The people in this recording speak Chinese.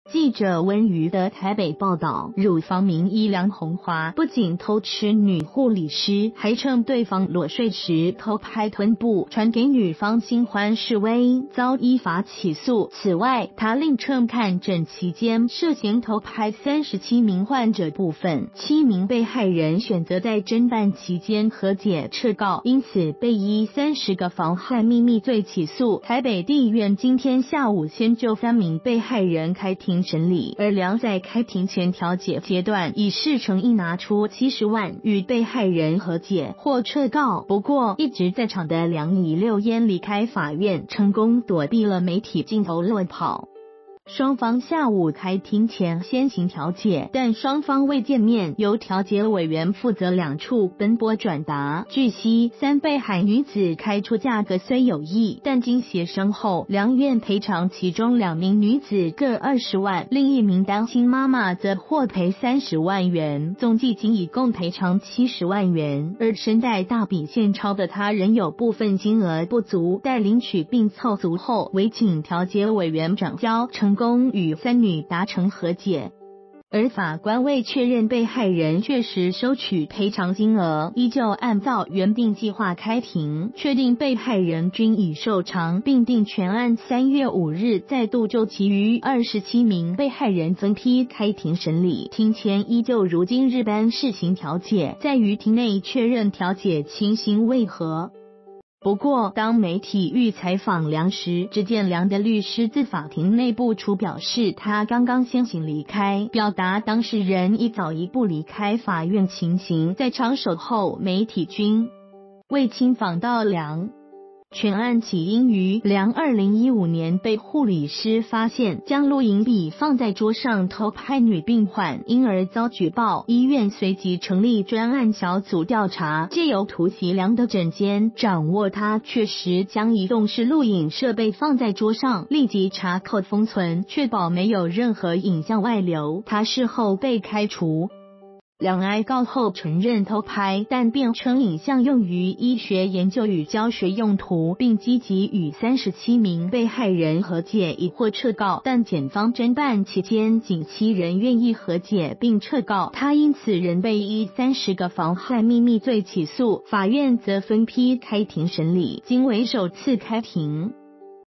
记者温瑜的台北报道，乳房名医梁红华不仅偷吃女护理师，还趁对方裸睡时偷拍臀部传给女方新欢示威，遭依法起诉。此外，他另趁看诊期间涉嫌偷拍37名患者部分，7名被害人选择在侦办期间和解撤告，因此被依30个妨害秘密罪起诉。台北地院今天下午先就3名被害人开庭审理，而梁在开庭前调解阶段以事诚意拿出70万与被害人和解或撤告。不过一直在场的梁以溜烟离开法院，成功躲避了媒体镜头落跑。双方下午开庭前先行调解，但双方未见面，由调解委员负责两处奔波转达。据悉，3被害女子开出价格虽有异，但经协商后，梁愿赔偿其中2名女子各20万，另一名单亲妈妈则获赔30万元，总计一共赔偿70万元。而身带大笔现钞的他仍有部分金额不足，待领取并凑足后，委请调解委员转交，成功与3女达成和解。而法官为确认被害人确实收取赔偿金额，依旧按照原定计划开庭，确定被害人均已受偿，并定全案3月5日再度就其余27名被害人分批开庭审理。庭前依旧如今日般试行调解，在于庭内确认调解情形为何。不过，当媒体欲采访梁时，只见梁的律师自法庭内部处表示，他刚刚先行离开，表达当事人已早一步离开法院情形，在场守候媒体均未亲访到梁。全案起因于梁2015年被护理师发现将录影笔放在桌上偷拍女病患，因而遭举报。医院随即成立专案小组调查，借由突袭梁的诊间，掌握他确实将移动式录影设备放在桌上，立即查扣封存，确保没有任何影像外流。他事后被开除。梁哀告后承认偷拍，但辩称影像用于医学研究与教学用途，并积极与37名被害人和解亦或撤告，但检方侦办期间仅7人愿意和解并撤告，他因此仍被依30个妨害秘密罪起诉。法院则分批开庭审理，今为首次开庭。